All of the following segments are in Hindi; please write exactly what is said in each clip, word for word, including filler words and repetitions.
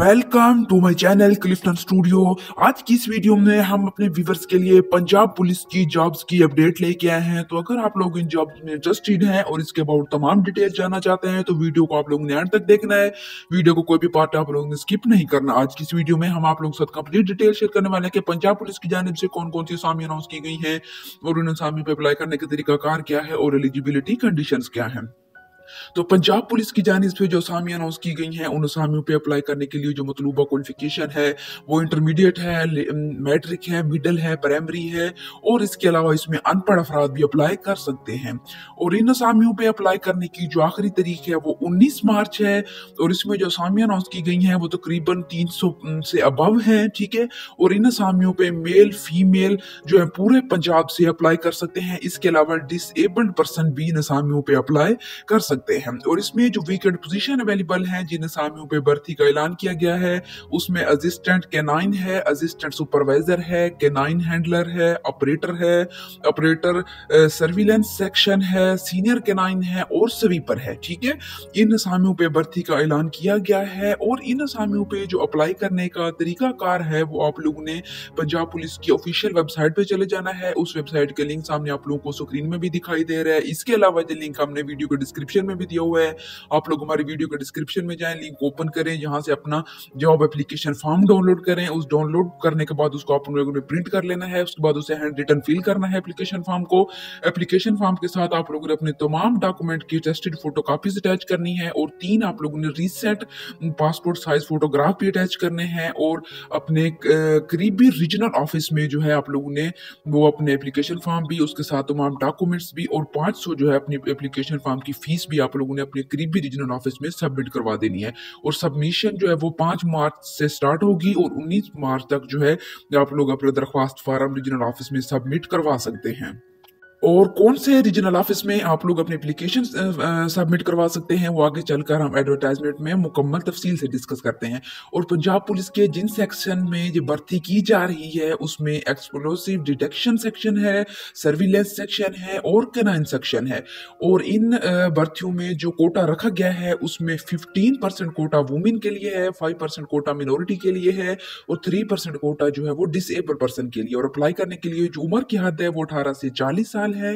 Welcome to my channel Clifton studio. आज की इस वीडियो में हम अपने व्यूवर्स के लिए पंजाब पुलिस की जॉब्स की अपडेट लेके आए हैं। तो अगर आप लोग इन जॉब्स में इंटरेस्टेड हैं और इसके अबाउट तमाम डिटेल जानना चाहते हैं तो वीडियो को आप लोगों ने एंड तक देखना है। वीडियो को कोई भी पार्ट आप लोगों ने स्किप नहीं करना। आज की इस वीडियो में हम आप लोगों के साथ कंप्लीट डिटेल शेयर करने वाले हैं कि पंजाब पुलिस की जानिब से कौन कौन सी असामी अनाउंस की गई है और उन असामी पे अप्लाई करने का तरीकाकार क्या है और एलिजिबिलिटी कंडीशंस क्या है। तो पंजाब पुलिस की जानिब से जो असामियां अनाउंस की गई हैं उन असामियों पे अप्लाई करने के लिए जो मतलूबा क्वालिफिकेशन है वो इंटरमीडिएट है, मैट्रिक है, मिडिल है, प्राइमरी है और इसके अलावा इसमें अनपढ़ अफराद भी अप्लाई कर सकते हैं। और इन असामियों पे अप्लाई करने की जो आखिरी तारीख है वो उन्नीस मार्च है और इसमें जो असामियां अनाउंस की गई हैं वो तकरीबन तीन सौ से अबव हैं, ठीक है। और इन असामियों पे मेल फीमेल जो है पूरे पंजाब से अप्लाई कर सकते हैं। इसके अलावा डिसेबल्ड पर्सन भी इन असामियों पे अप्लाई कर सकते हैं। और इसमें जो वीकेंड पोजीशन अवेलेबल है जिन असामियों पे भर्ती का ऐलान किया गया है उसमें असिस्टेंट कैनाइन है, असिस्टेंट सुपरवाइजर है, कैनाइन हैंडलर है, ऑपरेटर है, ऑपरेटर सर्विलेंस सेक्शन है, सीनियर कैनाइन है और स्वीपर है, ठीक है। इन असामियों पे भर्ती का ऐलान किया गया है और इन असामियों पे जो अप्लाई करने का तरीकाकार है वो आप लोगों ने पंजाब पुलिस की ऑफिशियल वेबसाइट पे चले जाना है। उस वेबसाइट के लिंक सामने आप लोगों को स्क्रीन में भी दिखाई दे रहा है। इसके अलावा जो लिंक हमने वीडियो के डिस्क्रिप्शन में भी दिया हुआ है, आप लोग हमारी वीडियो के डिस्क्रिप्शन में जाएं, लिंक ओपन करें, यहां से अपना जॉब एप्लीकेशन फॉर्म डाउनलोड करें। उस डाउनलोड करने के बाद उसको आप लोगों ने प्रिंट कर लेना है। उसके बाद उसे हैंड रिटन फिल करना है एप्लीकेशन फॉर्म को। एप्लीकेशन फॉर्म के साथ आप लोगों ने अपने तमाम डॉक्यूमेंट की टेस्टेड फोटो कॉपीज अटैच करनी है और तीन आप लोगों ने रीसेंट पासपोर्ट साइज फोटोग्राफ भी अटैच करने हैं और अपने करीबी रीजनल ऑफिस में जो है आप लोगों ने वो अपने एप्लीकेशन फॉर्म भी, उसके साथ तमाम डॉक्यूमेंट्स भी और पाँच सौ जो है अपनी एप्लीकेशन फॉर्म की फीस भी आप लोगों ने अपने करीबी रीजनल ऑफिस में सबमिट करवा देनी है। और सबमिशन जो है वो पाँच मार्च से स्टार्ट होगी और उन्नीस मार्च तक जो है आप लोग अपना दरख्वास्त फार्म रीजनल ऑफिस में सबमिट करवा सकते हैं। और कौन से रीजनल ऑफिस में आप लोग अपने एप्लीकेशन सबमिट करवा सकते हैं वो आगे चलकर हम एडवर्टाइजमेंट में मुकम्मल तफसील से डिस्कस करते हैं। और पंजाब पुलिस के जिन सेक्शन में ये भर्ती की जा रही है उसमें एक्सप्लोसिव डिटेक्शन सेक्शन है, सर्विलेंस सेक्शन है और कैनाइन सेक्शन है। और इन भर्तियों में जो कोटा रखा गया है उसमें फिफ्टीन परसेंट कोटा वुमेन के लिए है, फाइव परसेंट कोटा मिनोरिटी के लिए है और थ्री परसेंट कोटा जो है वो डिसेबल पर्सन के लिए। और अप्लाई करने के लिए जो उम्र की हद है वो अठारह से चालीस साल है।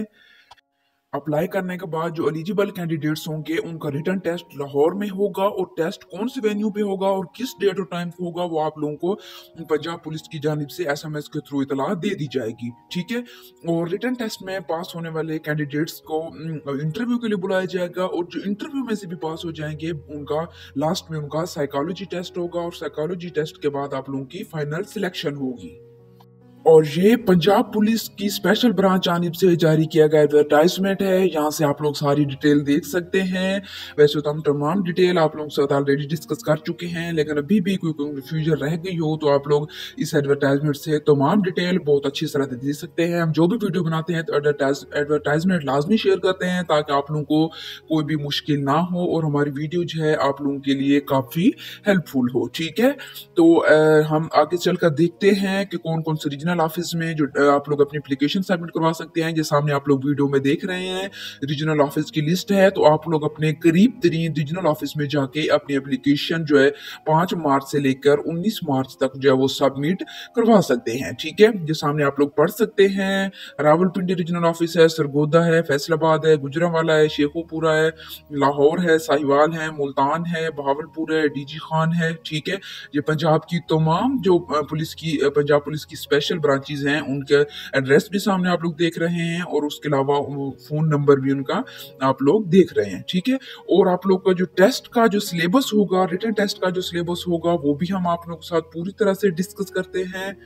अप्लाई करने के बाद जो एलिजिबल कैंडिडेट्स होंगे उनका रिटन टेस्ट लाहौर में होगा और टेस्ट कौन से वेन्यू पे होगा और किस डेट और टाइम पे होगा वो आप लोगों को पंजाब पुलिस की जानिब से एसएमएस के थ्रू इतला दे दी जाएगी, ठीक है। और रिटन टेस्ट में पास होने वाले कैंडिडेट्स को इंटरव्यू के लिए बुलाया जाएगा और जो इंटरव्यू में से भी पास हो जाएंगे उनका लास्ट में उनका साइकोलॉजी टेस्ट होगा और साइकोलॉजी टेस्ट के बाद आप लोगों की फाइनल सिलेक्शन होगी। और ये पंजाब पुलिस की स्पेशल ब्रांच जानिब से जारी किया गया एडवर्टाइजमेंट है, यहाँ से आप लोग सारी डिटेल देख सकते हैं। वैसे तो हम तमाम डिटेल आप लोगों के साथ ऑलरेडी डिस्कस कर चुके हैं, लेकिन अभी भी कोई कंफ्यूजन रह गई हो तो आप लोग इस एडवर्टाइजमेंट से तमाम डिटेल बहुत अच्छी तरह से दे सकते हैं। हम जो भी वीडियो बनाते हैं तो एडवर्टाइजमेंट लाजमी शेयर करते हैं ताकि आप लोगों को कोई भी मुश्किल ना हो और हमारी वीडियो जो है आप लोगों के लिए काफ़ी हेल्पफुल हो, ठीक है। तो आ, हम आगे चलकर देखते हैं कि कौन कौन से रीजनल ऑफिस में जो आप लोग अपनी एप्लीकेशन सबमिट करवा सकते हैं। जैसे सामने आप लोग वीडियो में देख रहे हैं रीजनल ऑफिस की लिस्ट है, तो आप लोग अपने करीब तरीन रीजनल ऑफिस में जाके अपनी एप्लीकेशन जो है पाँच मार्च से लेकर उन्नीस मार्च तक जो है वो सबमिट करवा सकते हैं, ठीक है। जो सामने आप लोग पढ़ सकते हैं रावलपिंडी रीजनल ऑफिस है, सरगोदा है, फैसलाबाद है, गुजरांवाला है, शेखुपुरा है, लाहौर है, साहिवाल है, मुल्तान है, बहावलपुर है, डीजी खान है, ठीक है। ये पंजाब की तमाम जो पुलिस की पंजाब पुलिस की स्पेशल ब्रांचेस हैं उनके एड्रेस भी सामने आप लोग देख रहे हैं और उसके अलावा फोन नंबर भी उनका आप लोग देख रहे हैं, ठीक है। और आप लोग का जो टेस्ट का जो सिलेबस होगा, रिटन टेस्ट का जो सिलेबस होगा वो भी हम आप लोग के साथ पूरी तरह से डिस्कस करते हैं।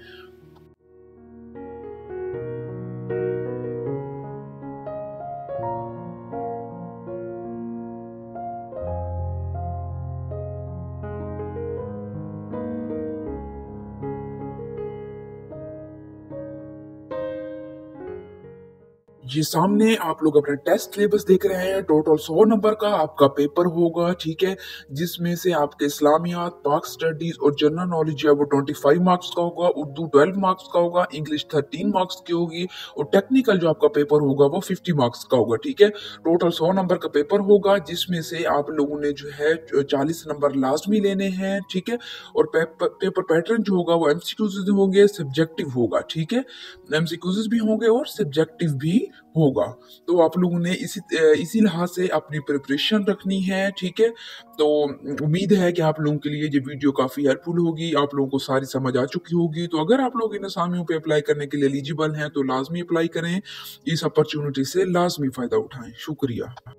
ये सामने आप लोग अपना टेस्ट सिलेबस देख रहे हैं। टोटल सौ नंबर का आपका पेपर होगा, ठीक है, जिसमें से आपके इस्लामियात, पाक स्टडीज और जनरल नॉलेज है वो पच्चीस मार्क्स का होगा, उर्दू बारह मार्क्स का होगा, इंग्लिश तेरह मार्क्स की होगी और टेक्निकल जो आपका पेपर होगा वो पचास मार्क्स का होगा, ठीक है। टोटल सौ नंबर का पेपर होगा जिसमें से आप लोगों ने जो है चालीस नंबर लाजमी लेने हैं, ठीक है। और पेपर पेपर पैटर्न जो होगा वो एमसीक्यूज होंगे, सब्जेक्टिव होगा, ठीक है। एमसीक्यूज भी होंगे और सब्जेक्टिव भी होगा। तो आप लोगों ने इसी इसी लिहाज से अपनी प्रिपरेशन रखनी है, ठीक है। तो उम्मीद है कि आप लोगों के लिए ये वीडियो काफ़ी हेल्पफुल होगी, आप लोगों को सारी समझ आ चुकी होगी। तो अगर आप लोग इन असामियों पे अप्लाई करने के लिए एलिजिबल हैं तो लाजमी अप्लाई करें, इस अपॉर्चुनिटी से लाजमी फ़ायदा उठाएं। शुक्रिया।